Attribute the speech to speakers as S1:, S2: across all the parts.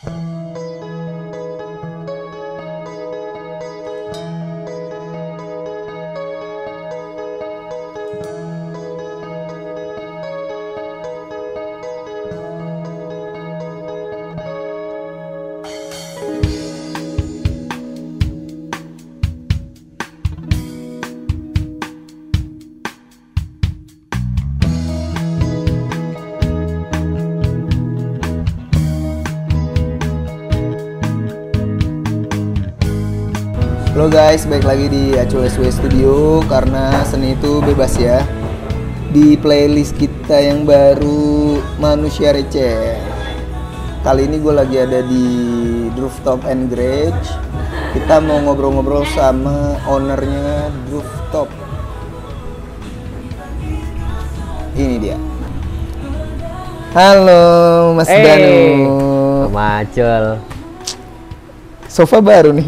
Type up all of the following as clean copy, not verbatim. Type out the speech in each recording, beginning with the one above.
S1: Halo guys, balik lagi di Acul SW Studio. Karena seni itu bebas ya. Di playlist kita yang baru Manusia Receh. Kali ini gue lagi ada di Rooftop and Garage. Kita mau ngobrol-ngobrol sama ownernya Rooftop. Ini dia. Halo Mas Danu.
S2: Macul.
S1: Sofa baru nih.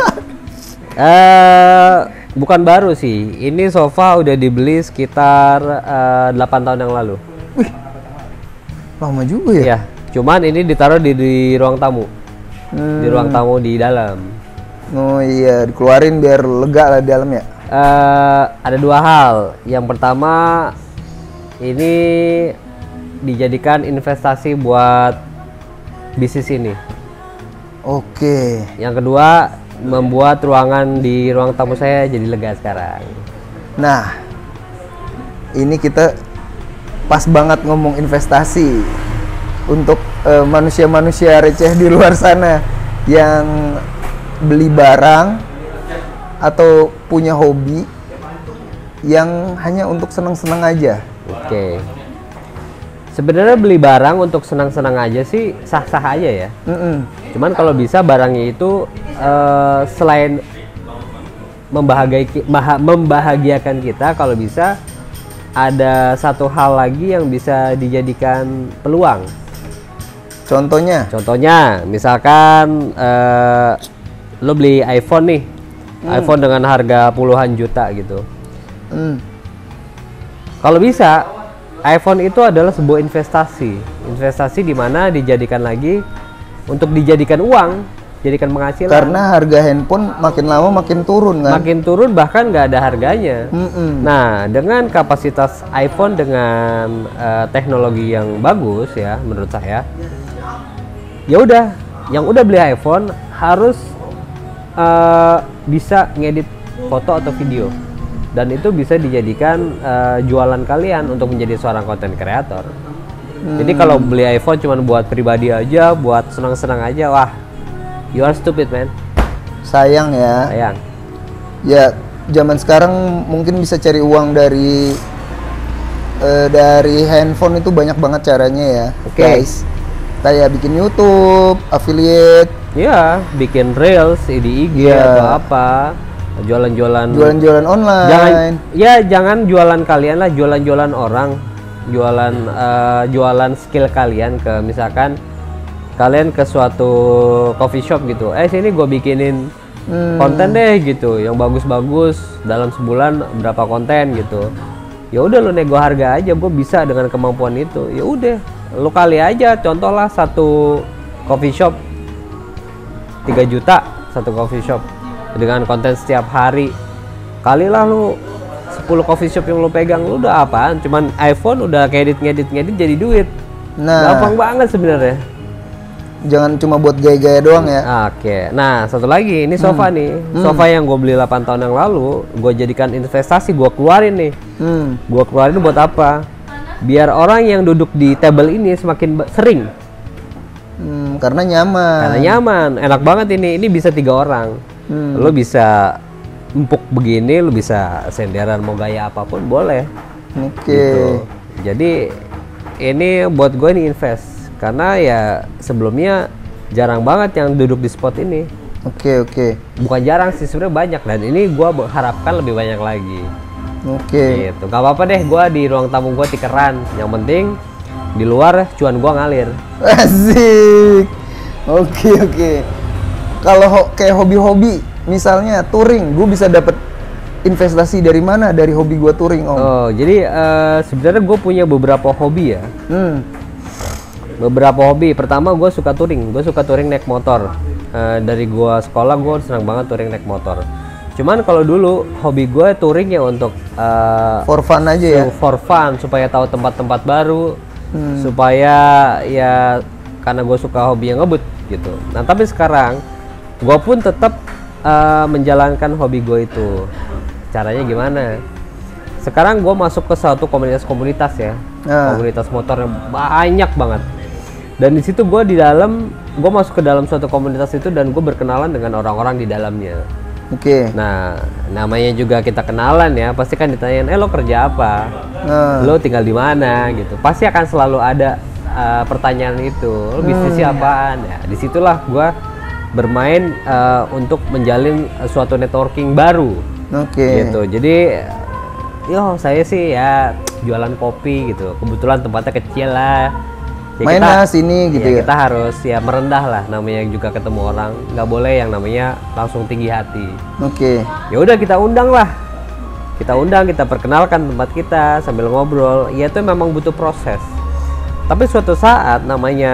S2: Bukan baru sih. Ini sofa udah dibeli sekitar 8 tahun yang lalu.
S1: Wih, lama juga ya?
S2: Ya, cuman ini ditaruh di ruang tamu. Di ruang tamu di dalam.
S1: Oh iya, dikeluarin biar lega lah di dalam ya?
S2: Ada dua hal. Yang pertama, ini dijadikan investasi buat bisnis ini.
S1: Oke.
S2: Yang kedua, membuat ruangan di ruang tamu saya jadi lega sekarang.
S1: Nah, ini kita pas banget ngomong investasi untuk manusia-manusia receh di luar sana yang beli barang atau punya hobi yang hanya untuk senang-senang aja.
S2: Oke. Sebenarnya beli barang untuk senang-senang aja sih sah-sah aja ya. Cuman kalau bisa barangnya itu selain membahagiakan kita, kalau bisa ada satu hal lagi yang bisa dijadikan peluang. Contohnya, misalkan lo beli iPhone nih, iPhone dengan harga puluhan juta gitu. Kalau bisa, iPhone itu adalah sebuah investasi di mana dijadikan lagi untuk dijadikan uang, jadikan penghasilan.
S1: Karena harga handphone makin lama makin turun kan?
S2: Makin turun, bahkan nggak ada harganya. Nah, dengan kapasitas iPhone dengan teknologi yang bagus ya, menurut saya, ya udah, yang udah beli iPhone harus bisa ngedit foto atau video. Dan itu bisa dijadikan jualan kalian untuk menjadi seorang content creator. Jadi kalau beli iPhone cuma buat pribadi aja, buat senang-senang aja, wah, you are stupid man.
S1: Sayang ya.
S2: Sayang.
S1: Ya, zaman sekarang mungkin bisa cari uang dari handphone itu banyak banget caranya ya, guys. Kayak bikin YouTube, affiliate.
S2: Iya, bikin reels di IG atau apa. Jualan online. Jangan jualan kalian lah, jualan orang, jualan skill kalian ke, misalkan kalian ke suatu coffee shop gitu, sini gue bikinin konten deh gitu, yang bagus-bagus dalam sebulan berapa konten gitu. Ya udah, lo nego harga aja, gue bisa dengan kemampuan itu. Ya udah, lo kali aja, contoh lah satu coffee shop 3 juta, satu coffee shop dengan konten setiap hari, kalilah lu 10 coffee shop yang lu pegang, lu udah apaan? Cuman iPhone udah ngedit jadi duit.
S1: Nah,
S2: gampang banget sebenarnya.
S1: Jangan cuma buat gaya-gaya doang ya.
S2: Oke. Nah, satu lagi, ini sofa nih. Sofa yang gue beli 8 tahun yang lalu, gue jadikan investasi, gue keluarin nih. Gue keluarin buat apa? Biar orang yang duduk di table ini semakin sering.
S1: Karena nyaman. Enak banget ini. Ini bisa 3 orang. Lo bisa empuk begini, lo bisa senderan, mau gaya apapun boleh. Gitu. Jadi ini buat gue nih invest, karena ya sebelumnya jarang banget yang duduk di spot ini. Oke.
S2: Bukan jarang sih, sebenarnya banyak, dan ini gue harapkan lebih banyak lagi. Gitu. Gak apa-apa deh, gue di ruang tamu gue tikeran. Yang penting di luar cuan gue ngalir.
S1: Asik. Oke. Kalau kayak hobi-hobi, misalnya touring, gue bisa dapat investasi dari mana? Dari hobi gue touring, Om.
S2: Oh, jadi sebenarnya gue punya beberapa hobi ya. Beberapa hobi. Pertama gue suka touring. Gue suka touring naik motor. Dari gue sekolah gue senang banget touring naik motor. Cuman kalau dulu hobi gue touring ya untuk
S1: for fun aja ya.
S2: For fun supaya tahu tempat-tempat baru. Supaya ya karena gue suka hobi yang ngebut gitu. Nah tapi sekarang gue pun tetap menjalankan hobi gue itu. Caranya gimana? Sekarang gue masuk ke satu komunitas ya. Komunitas motor yang banyak banget. Dan di situ gue masuk ke dalam suatu komunitas itu dan gue berkenalan dengan orang-orang di dalamnya.
S1: Oke.
S2: Nah, namanya juga kita kenalan ya, pasti kan ditanyain, lo kerja apa? Lo tinggal di mana? Gitu. Pasti akan selalu ada pertanyaan itu. Lo bisnisnya apaan? Ya, disitulah gue bermain untuk menjalin suatu networking baru.
S1: Oke.
S2: Gitu. Jadi, saya sih ya jualan kopi gitu. Kebetulan tempatnya kecil lah. Ya
S1: main lah sini gitu ya.
S2: Kita harus ya merendah lah, namanya juga ketemu orang, nggak boleh yang namanya langsung tinggi hati.
S1: Oke.
S2: Ya udah kita undang, kita perkenalkan tempat kita sambil ngobrol. Ya itu memang butuh proses. Tapi suatu saat namanya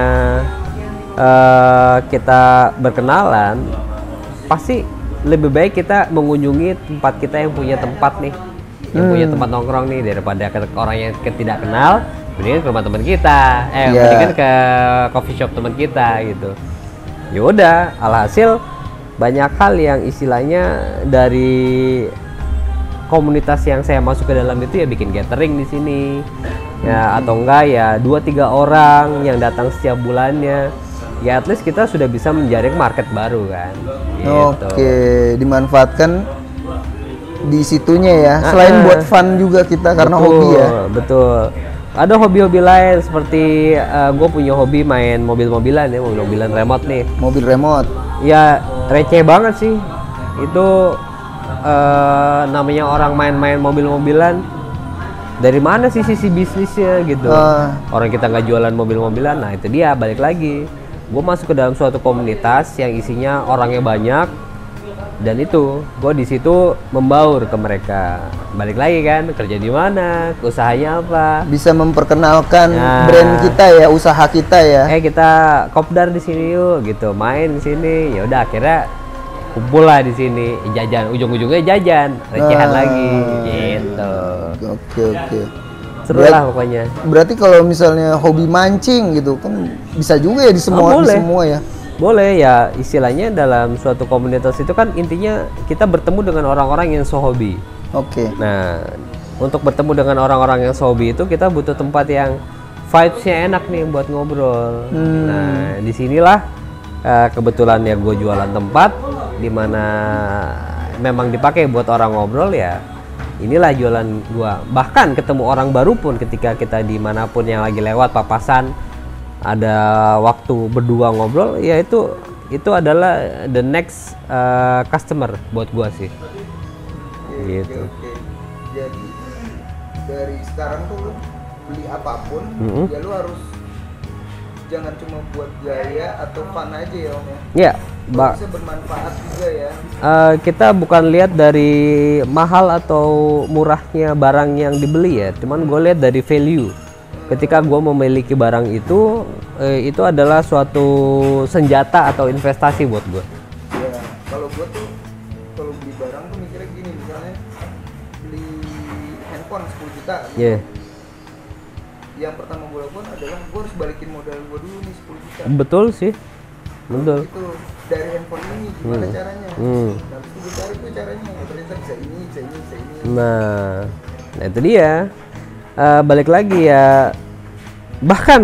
S2: kita berkenalan, pasti lebih baik kita mengunjungi tempat kita yang punya tempat nih, yang punya tempat nongkrong nih daripada ke orang yang tidak kenal. Mendingan ke rumah teman kita, mendingan ke coffee shop teman kita gitu. Ya udah, alhasil banyak hal yang istilahnya dari komunitas yang saya masuk ke dalam itu ya bikin gathering di sini. Ya atau enggak ya 2-3 orang yang datang setiap bulannya. Ya at least kita sudah bisa menjaring market baru kan. Gitu.
S1: Oke, dimanfaatkan di situnya ya. Selain buat fun juga kita karena hobi ya.
S2: Betul. Ada hobi-hobi lain seperti gue punya hobi main mobil-mobilan ya, mobil-mobilan remote nih.
S1: Mobil remote.
S2: Ya receh banget sih. Itu namanya orang main-main mobil-mobilan. Dari mana sih sisi bisnisnya gitu? Orang kita nggak jualan mobil-mobilan, nah itu dia balik lagi. Gue masuk ke dalam suatu komunitas yang isinya orangnya banyak. Dan itu gue di situ membaur ke mereka. Balik lagi kan, kerja di mana, usahanya apa,
S1: bisa memperkenalkan brand kita ya, usaha kita ya.
S2: Kita kopdar di sini yuk gitu, main di sini. Ya udah akhirnya kumpul lah di sini, jajan, ujung-ujungnya jajan, recehan lagi gitu.
S1: Oke.
S2: Seru lah pokoknya.
S1: Berarti kalau misalnya hobi mancing gitu kan bisa juga ya di semua ya.
S2: Boleh ya, istilahnya dalam suatu komunitas itu kan intinya kita bertemu dengan orang-orang yang sehobi.
S1: Oke.
S2: Nah, untuk bertemu dengan orang-orang yang sehobi itu kita butuh tempat yang vibes-nya enak nih buat ngobrol. Nah, disinilah kebetulan ya gue jualan tempat di mana memang dipakai buat orang ngobrol ya. Inilah jualan gue. Bahkan ketemu orang baru pun ketika kita dimanapun yang lagi lewat papasan, ada waktu berdua ngobrol, ya itu adalah the next customer buat gua sih. Gitu.
S1: Oke. Jadi dari sekarang tuh lu beli apapun, ya lu harus jangan cuma buat gaya atau fun aja ya Om ya.
S2: Ya,
S1: bisa bermanfaat juga ya.
S2: Kita bukan lihat dari mahal atau murahnya barang yang dibeli ya, cuman gue lihat dari value. Ketika gue memiliki barang itu adalah suatu senjata atau investasi buat gue.
S1: Ya, kalau gue tuh kalau beli barang tuh mikirnya gini, misalnya beli handphone 10 juta gitu. Yang pertama gue lakukan adalah gue harus balikin modal gue dulu nih 10 juta.
S2: Betul sih, betul.
S1: Itu dari handphone ini gimana caranya? Nah, itu gue cari tuh caranya. Ternyata bisa ini.
S2: Nah itu dia. Balik lagi ya, bahkan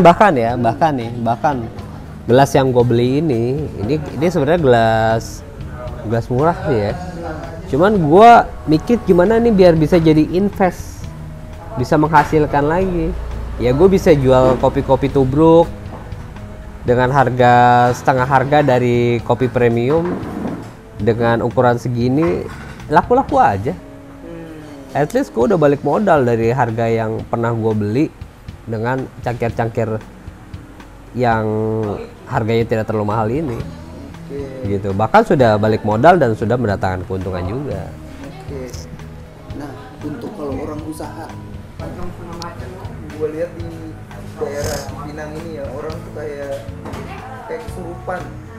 S2: gelas yang gue beli ini sebenarnya gelas murah sih ya. Cuman gue mikir gimana nih biar bisa jadi invest, bisa menghasilkan lagi. Ya gue bisa jual kopi-kopi tubruk dengan harga setengah harga dari kopi premium dengan ukuran segini, laku-laku aja. At least gue udah balik modal dari harga yang pernah gue beli dengan cangkir-cangkir yang harganya tidak terlalu mahal ini. Gitu. Bahkan sudah balik modal dan sudah mendatangkan keuntungan juga.
S1: Nah, untuk kalau orang usaha, gue lihat di daerah Pinang ini ya, orang tuh
S3: kayak kesurupan.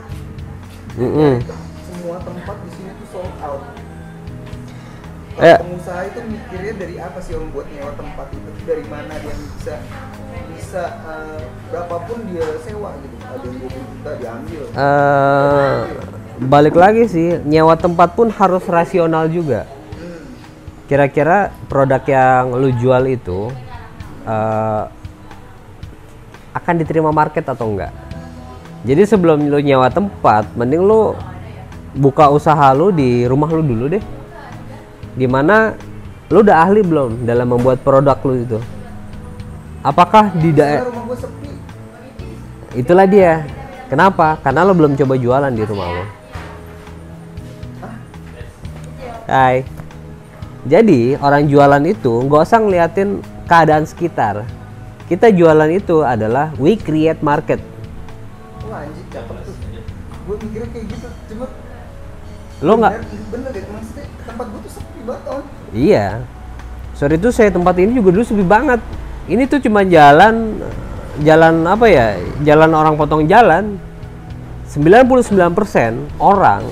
S3: Semua tempat di sini tuh sold out. Pengusaha itu mikirnya dari apa sih om buat nyewa tempat itu? Dari mana dia bisa berapapun dia sewa gitu? Ada yang 20 juta diambil.
S2: Balik lagi sih, nyewa tempat pun harus rasional juga. Kira-kira produk yang lu jual itu akan diterima market atau enggak? Jadi sebelum lu nyewa tempat, mending lu buka usaha lu di rumah lu dulu deh. Dimana lu udah ahli belum dalam membuat produk lu itu? Apakah di daerah
S3: rumah gua sepi?
S2: Itulah dia. Kenapa? Karena lo belum coba jualan di rumah lo. Hai. Jadi orang jualan itu nggak usah ngeliatin keadaan sekitar. Kita jualan itu adalah we create market.
S3: Wah anjir cakep tuh. Gue mikirnya kayak gitu, cuma
S2: Lo nggak?
S3: Bener deh, maksudnya tempat gue tuh sepi banget om.
S2: Iya. Sorry itu saya tempat ini juga dulu sepi banget. Ini tuh cuma jalan apa ya? Jalan orang potong jalan. 99% orang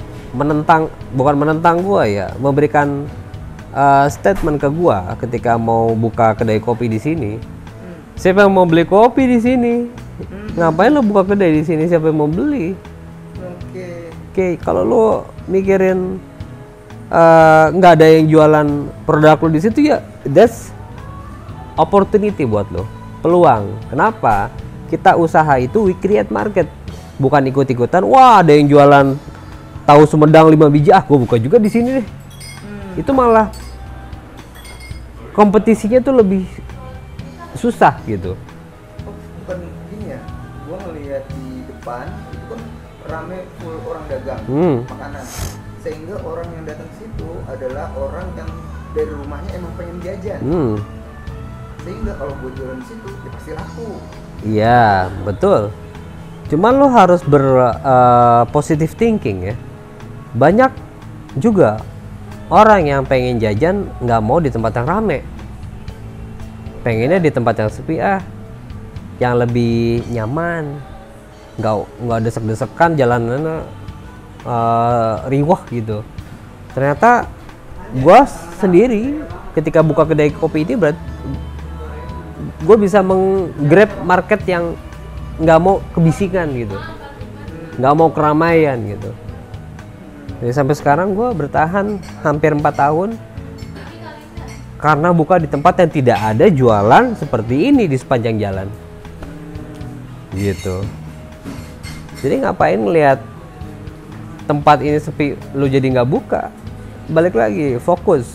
S2: bukan menentang gua ya, memberikan statement ke gua ketika mau buka kedai kopi di sini. Siapa yang mau beli kopi di sini? Ngapain lo buka kedai di sini? Siapa yang mau beli? Oke, kalau lo mikirin nggak ada yang jualan produk lo di situ ya, that's opportunity buat lo, peluang. Kenapa? Kita usaha itu we create market, bukan ikut-ikutan. Wah ada yang jualan tahu Sumedang 5 biji, gue buka juga di sini deh. Itu malah kompetisinya tuh lebih susah gitu.
S3: Bukan gini ya, gue ngelihat di depan itu kan rame full orang dagang makanan, sehingga orang yang datang ke situ adalah orang yang dari rumahnya emang pengen jajan. Sehingga kalau gue jualan di situ ya pasti laku.
S2: Iya betul. Cuman lo harus positive thinking ya. Banyak juga orang yang pengen jajan nggak mau di tempat yang rame, pengennya di tempat yang sepi yang lebih nyaman, nggak desek-desekan, jalanannya riwah gitu. Ternyata gua sendiri ketika buka kedai kopi ini gue bisa menggrab market yang nggak mau kebisikan gitu, nggak mau keramaian gitu. Jadi sampai sekarang gue bertahan hampir 4 tahun karena buka di tempat yang tidak ada jualan seperti ini di sepanjang jalan gitu. Jadi ngapain ngelihat tempat ini sepi lu jadi nggak buka? Balik lagi, fokus.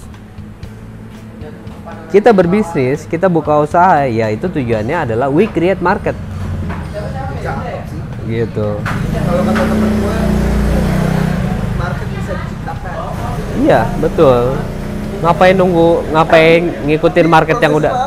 S2: Kita berbisnis, kita buka usaha, ya itu tujuannya adalah we create market gitu.
S3: Kalau kata temen gue, market bisa diciptakan.
S2: Iya betul. Ngapain ngikutin market yang udah?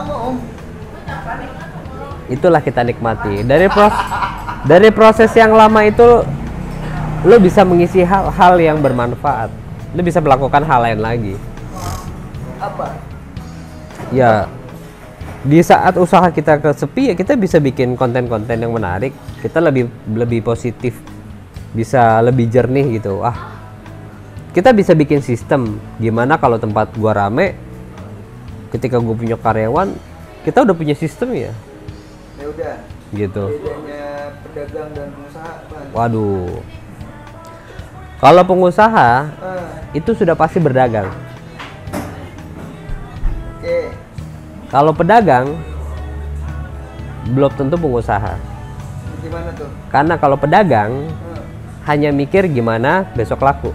S2: Itulah kita nikmati. Dari proses yang lama itu lo bisa mengisi hal-hal yang bermanfaat. Lo bisa melakukan hal lain lagi.
S3: Apa?
S2: Ya di saat usaha kita kesepi ya kita bisa bikin konten-konten yang menarik, kita lebih positif, bisa lebih jernih gitu. Kita bisa bikin sistem gimana kalau tempat gua rame, ketika gua punya karyawan, kita udah punya sistem ya
S3: udah
S2: gitu.
S3: Bedanya pedagang dan pengusaha apa?
S2: Waduh, kalau pengusaha itu sudah pasti berdagang. Kalau pedagang belum tentu pengusaha.
S3: Gimana tuh?
S2: Karena kalau pedagang hanya mikir gimana besok laku.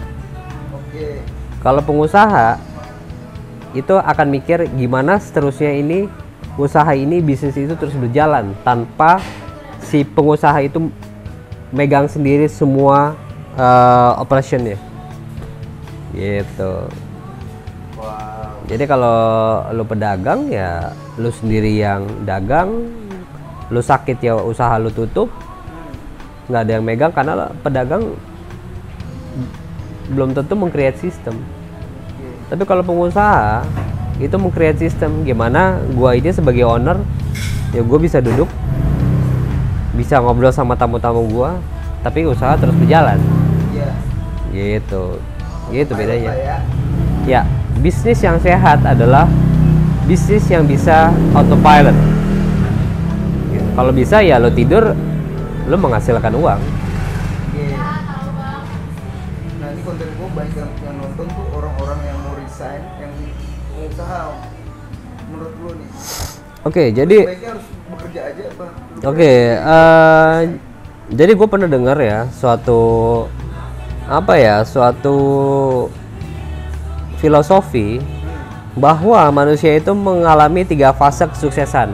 S2: Kalau pengusaha itu akan mikir gimana seterusnya ini usaha ini, bisnis itu terus berjalan tanpa si pengusaha itu megang sendiri semua operationnya gitu. Jadi kalau lu pedagang ya lu sendiri yang dagang, lu sakit ya usaha lu tutup, nggak ada yang megang karena pedagang belum tentu meng-create sistem. Tapi kalau pengusaha itu meng-create sistem, gimana gua ini sebagai owner ya gua bisa duduk bisa ngobrol sama tamu-tamu gua, tapi usaha terus berjalan.
S3: Iya.
S2: Gitu bedanya. Ya, bisnis yang sehat adalah bisnis yang bisa autopilot. Kalau bisa ya lo tidur, lo menghasilkan uang.
S3: Nah ini konten gue banyak yang nonton tuh orang-orang yang mau resign, yang mau usaha. Menurut lo nih?
S2: Oke, jadi
S3: baiknya harus bekerja aja apa?
S2: Jadi gue pernah dengar ya suatu filosofi bahwa manusia itu mengalami 3 fase kesuksesan.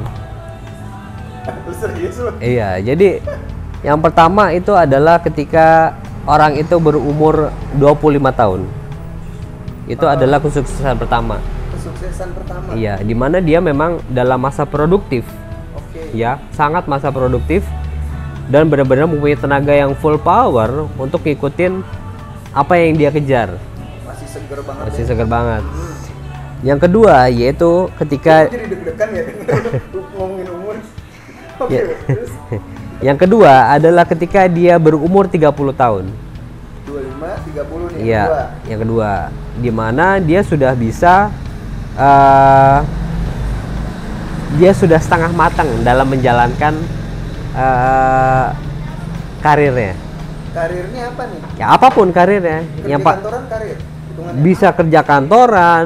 S3: Serius lo?
S2: Iya, jadi yang pertama itu adalah ketika orang itu berumur 25 tahun. Itu adalah kesuksesan pertama.
S3: Kesuksesan pertama?
S2: Iya, dimana dia memang dalam masa produktif. Ya, sangat masa produktif dan benar-benar mempunyai tenaga yang full power untuk ngikutin apa yang dia kejar.
S3: Masih seger banget.
S2: Masih seger banget. Yang kedua yaitu ketika
S3: jadi deg-degan ya ngomongin umur. Terus?
S2: Yang kedua adalah ketika dia berumur 30 tahun.
S3: 25, 30 nih.
S2: Iya, yang kedua, di mana dia sudah bisa dia sudah setengah matang dalam menjalankan karirnya.
S3: Karirnya apa nih?
S2: Ya apapun karirnya.
S3: Kerja kantoran karir?
S2: Bisa kerja kantoran,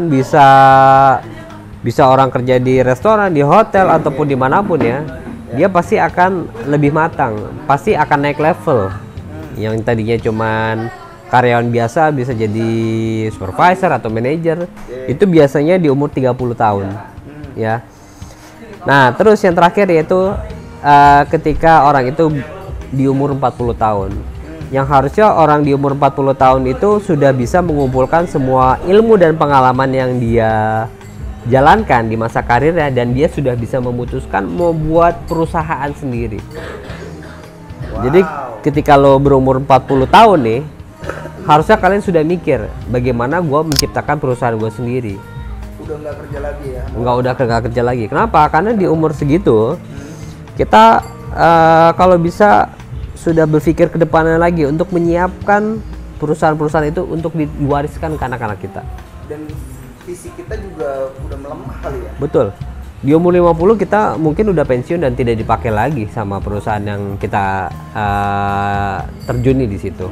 S2: bisa orang kerja di restoran, di hotel ataupun dimanapun ya. Dia pasti akan lebih matang, pasti akan naik level. Yang tadinya cuman karyawan biasa bisa jadi supervisor atau manajer. Itu biasanya di umur 30 tahun. Ya. Nah, terus yang terakhir yaitu ketika orang itu di umur 40 tahun. Yang harusnya orang di umur 40 tahun itu sudah bisa mengumpulkan semua ilmu dan pengalaman yang dia jalankan di masa karirnya, dan dia sudah bisa memutuskan mau buat perusahaan sendiri. Jadi ketika lo berumur 40 tahun nih, harusnya kalian sudah mikir bagaimana gue menciptakan perusahaan gue sendiri.
S3: Udah nggak kerja lagi ya?
S2: Udah kerja lagi. Kenapa? Karena di umur segitu kita kalau bisa sudah berpikir ke depannya lagi untuk menyiapkan perusahaan-perusahaan itu untuk diwariskan ke anak-anak kita.
S3: Dan fisik kita juga udah melemah kali ya?
S2: Betul. Di umur 50 kita mungkin udah pensiun dan tidak dipakai lagi sama perusahaan yang kita terjuni di situ.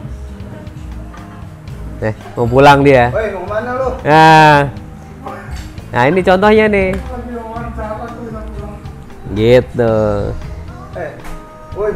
S2: Mau pulang dia.
S3: Woi, mau kemana lu?
S2: Nah ini contohnya nih. Gitu.
S3: Woi.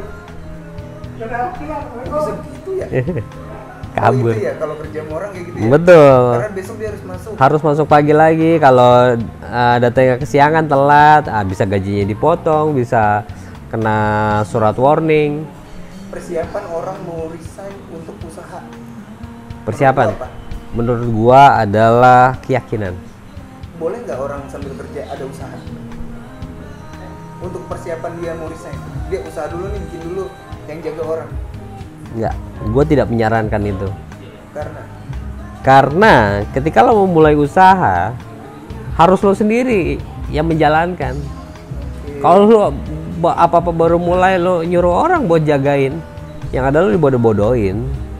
S3: Bisa begitu ya?
S2: Kabur.
S3: Itu ya kalau kerja sama orang kayak gitu ya?
S2: Betul.
S3: Karena besok dia harus
S2: masuk pagi lagi. Kalau datangnya kesiangan, telat, bisa gajinya dipotong, bisa kena surat warning.
S3: Persiapan orang mau resign untuk usaha.
S2: Persiapan menurut gua adalah keyakinan.
S3: Boleh nggak orang sambil kerja ada usaha? Untuk persiapan dia mau resign, dia usaha dulu nih, bikin dulu yang jaga orang.
S2: Enggak, gue tidak menyarankan itu.
S3: Karena
S2: ketika lo memulai usaha, harus lo sendiri yang menjalankan. Kalau lo apa-apa baru mulai lo nyuruh orang buat jagain, yang ada lo dibodoh-bodohin.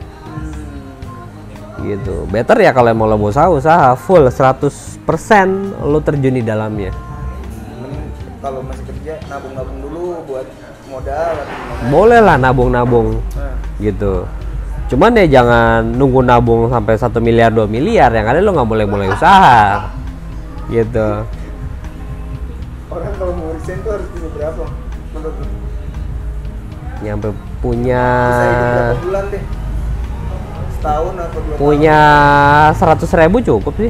S2: Gitu. Better ya kalau mau lo usaha full 100% lo terjun di dalamnya.
S3: Kalau masih kerja nabung-nabung dulu buat modal.
S2: Boleh lah nabung-nabung. Gitu. Cuman ya jangan nunggu nabung sampai 1 miliar 2 miliar, yang ada lo nggak mulai usaha. Gitu.
S3: Orang kalau mau resign tuh harus punya berapa menurut lo?
S2: Nyampe punya
S3: bisa hidup berapa bulan deh? Setahun atau 2 tahun?
S2: Punya 100.000 cukup sih.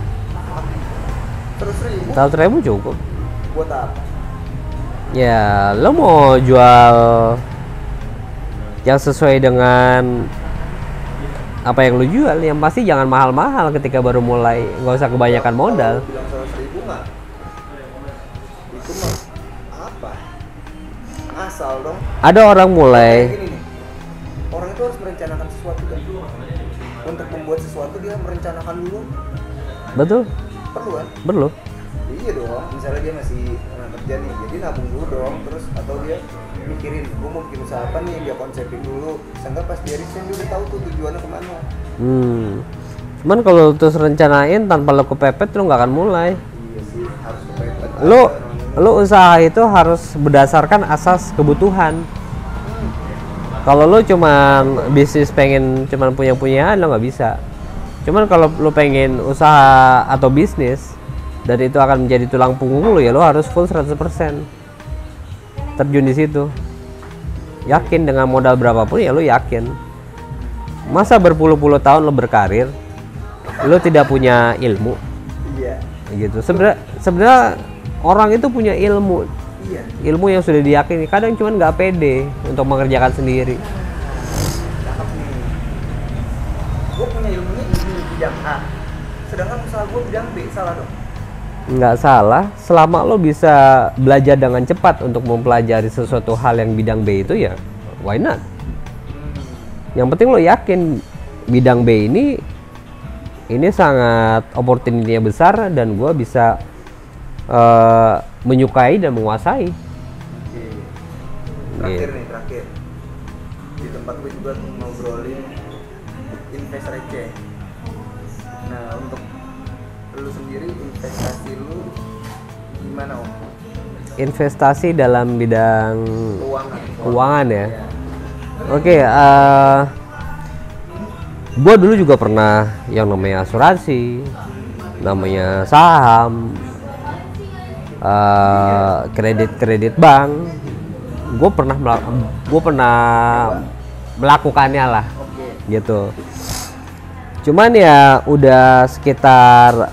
S2: 100.000 cukup.
S3: Buat apa?
S2: Ya lo mau jual yang sesuai dengan apa yang lo jual, yang pasti jangan mahal-mahal ketika baru mulai, nggak usah kebanyakan modal.
S3: Kalau bilang 100.000 nggak? Itu mah apa? Asal dong.
S2: Ada orang mulai.
S3: Gini nih, orang itu harus merencanakan sesuatu kan? Untuk membuat sesuatu dia merencanakan dulu.
S2: Betul.
S3: Perlu kan?
S2: Perlu.
S3: Iya dong, misalnya dia masih kerja nih, jadi nabung dulu dong, terus atau dia mikirin, gue mau bikin usaha apa nih, dia konsepin dulu, sehingga pas dia resign dia udah tahu tuh tujuannya kemana.
S2: Cuman kalau terus rencanain tanpa lo kepepet lo nggak akan mulai.
S3: Iya sih, harus kepepet.
S2: Lo usaha itu harus berdasarkan asas kebutuhan. Kalau lo cuman bisnis pengen cuman punya-punyaan lo nggak bisa. Cuman kalau lo pengen usaha atau bisnis dan itu akan menjadi tulang punggung lo, ya lo harus full 100% terjun di situ. Yakin dengan modal berapapun ya lo yakin. Masa berpuluh-puluh tahun lo berkarir, lo tidak punya ilmu?
S3: Iya.
S2: Gitu. Sebenarnya orang itu punya ilmu.
S3: Iya.
S2: Ilmu yang sudah diyakini. Kadang cuman nggak pede untuk mengerjakan sendiri.
S3: Cakep nih. Gue punya ilmunya di bidang A, sedangkan usaha gue bidang B, salah dong?
S2: Nggak salah, selama lo bisa belajar dengan cepat untuk mempelajari sesuatu hal yang bidang B itu, ya why not? Yang penting lo yakin bidang B ini sangat opportunity-nya besar dan gue bisa menyukai dan menguasai.
S3: Oke. Terakhir di tempat gue juga ngobrolin invest receh. Nah, untuk lu sendiri investasi lu gimana, Om?
S2: Investasi dalam bidang keuangan ya. Oke, gue dulu juga pernah yang namanya asuransi, namanya saham, kredit bank. Gue pernah melakukannya lah, gitu. Cuman ya udah sekitar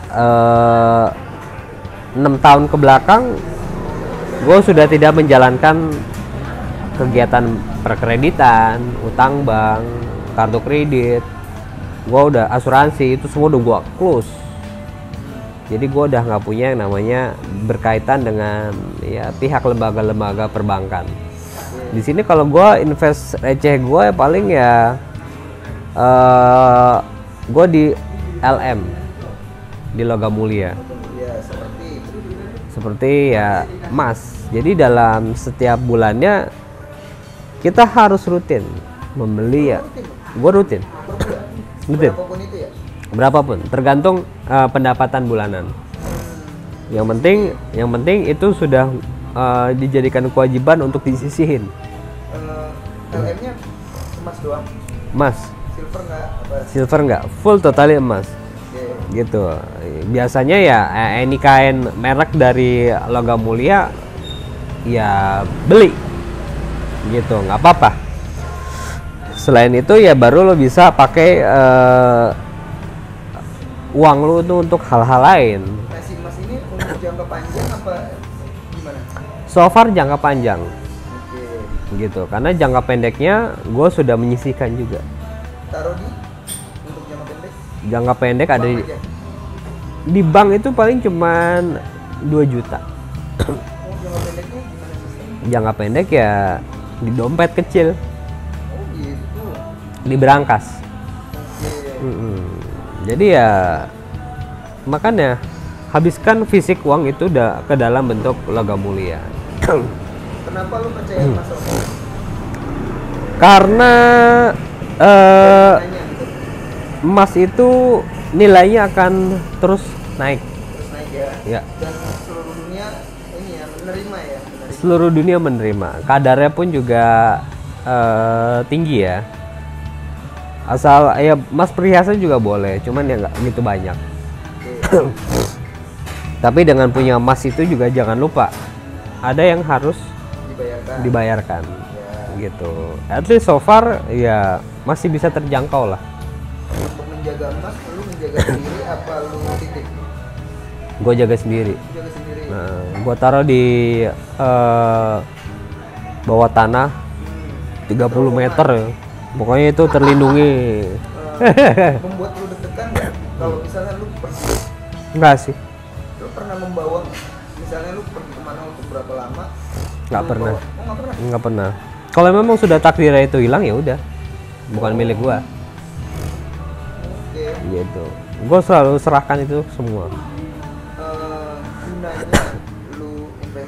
S2: 6 tahun ke belakang gue sudah tidak menjalankan kegiatan perkreditan, utang bank, kartu kredit. Gue udah asuransi, itu semua udah gue close. Jadi gue udah nggak punya yang namanya berkaitan dengan ya pihak lembaga-lembaga perbankan. Di sini kalau gue invest receh gue ya paling ya gue di LM, di logam mulia. Seperti ya emas. Jadi dalam setiap bulannya kita harus rutin membeli ya. Gue rutin. Berapapun, tergantung pendapatan bulanan. Yang penting itu sudah dijadikan kewajiban untuk disisihin.
S3: LM-nya emas doang.
S2: Emas.
S3: Silver nggak?
S2: Silver nggak, full totally emas. Gitu. Biasanya ya any kain merek dari logam mulia ya beli. Gitu, nggak apa-apa. Selain itu ya baru lo bisa pakai uang lo tuh untuk hal-hal lain.
S3: Nasi emas ini untuk jangka panjang apa gimana?
S2: So far jangka panjang. Gitu, karena jangka pendeknya gue sudah menyisihkan juga.
S3: Taruh di untuk jangka pendek?
S2: Jangka pendek ada di bank itu paling cuman 2 juta.
S3: Jangka pendeknya gimana sistemnya?
S2: Jangka pendek ya di dompet kecil.
S3: Oh gitu.
S2: Di berangkas. Jadi ya makanya habiskan fisik uang itu udah ke dalam bentuk logam mulia.
S3: Kenapa lu percaya emas?
S2: Karena emas itu nilainya akan terus naik. Ya.
S3: Dan seluruh dunia ini ya menerima ya.
S2: Seluruh dunia menerima. Kadarnya pun juga tinggi ya. Asal ya emas perhiasan juga boleh, cuman ya nggak gitu banyak. Tapi dengan punya emas itu juga jangan lupa ada yang harus dibayarkan. Gitu. At least so far ya masih bisa terjangkau lah.
S3: Untuk menjaga emas, lu menjaga sendiri apa lu titip?
S2: Gue jaga sendiri. Nah, gue taruh di bawah tanah 30 meter ya. Pokoknya itu terlindungi.
S3: Membuat lu deg-degan nggak? Kalau misalnya lu pergi?
S2: Enggak sih.
S3: Lu pernah membawa, misalnya lu pergi kemana untuk berapa lama?
S2: Nggak pernah.
S3: Oh, nggak pernah?
S2: Nggak pernah. Kalau memang sudah takdirnya itu hilang ya udah, bukan milik gua. Gitu. Gua selalu serahkan itu semua.
S3: Gunanya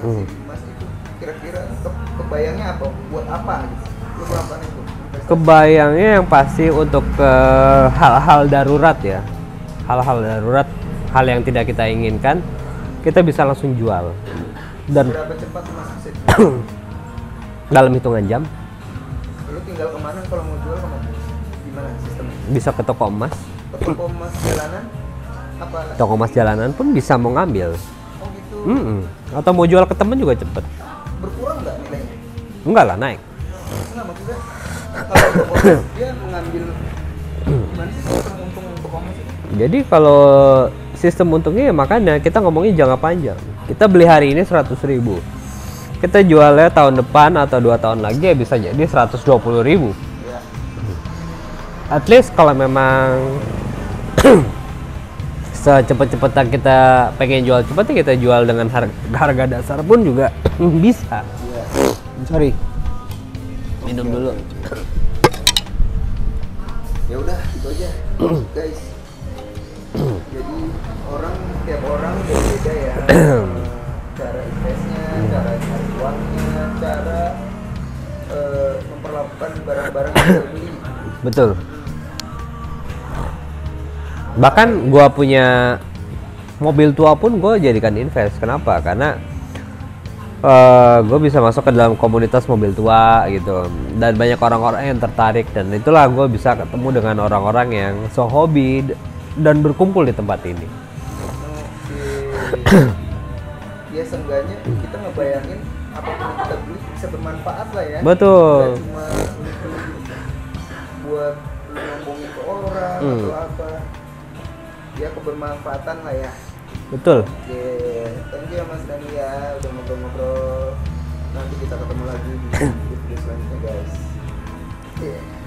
S3: si Mas itu kira-kira kebayangnya apa? Buat apa gitu? Lu melakukan itu?
S2: Kebayangnya yang pasti untuk hal-hal darurat ya. Hal-hal darurat, hal yang tidak kita inginkan, kita bisa langsung jual. Dan
S3: berapa cepat Mas bisa
S2: dalam hitungan jam.
S3: Lu tinggal kemana kalau mau jual kemana? Gimana sistemnya?
S2: Bisa ke toko emas.
S3: Ke toko emas jalanan? Apa?
S2: Toko emas jalanan pun bisa mau ngambil.
S3: Oh gitu.
S2: Atau mau jual ke temen juga cepet.
S3: Berkurang nggak nilainya?
S2: Enggak lah, naik.
S3: Enggak, maksudnya kalau toko emas dia mengambil gimana sih sistem untung toko emas itu?
S2: Jadi kalau sistem untungnya ya makanya kita ngomongin jangka panjang. Kita beli hari ini 100.000. Kita jualnya tahun depan atau 2 tahun lagi ya bisa jadi 120.000.
S3: Ya.
S2: At least kalau memang secepat-cepatan kita pengen jual cepat ya kita jual dengan harga dasar pun juga bisa.
S3: Iya.
S2: Sorry. Minum dulu.
S3: Ya udah, itu aja. Guys. Jadi tiap orang beda-beda ya. Cara investnya, cara cari uangnya, cara memperlakukan barang-barang yang dia beli.
S2: Betul. Bahkan gua punya mobil tua pun gue jadikan invest. Kenapa? Karena gue bisa masuk ke dalam komunitas mobil tua gitu, dan banyak orang-orang yang tertarik, dan itulah gue bisa ketemu dengan orang-orang yang hobi dan berkumpul di tempat ini.
S3: Ya seenggaknya kita ngebayangin apapun yang kita beli bisa bermanfaat lah ya.
S2: Betul.
S3: Nggak cuma buat ngomongin ke orang atau apa. Ya kebermanfaatan lah ya.
S2: Betul.
S3: Oke, thank you ya Mas Dani ya udah ngobrol-ngobrol. Nanti kita ketemu lagi di video selanjutnya guys.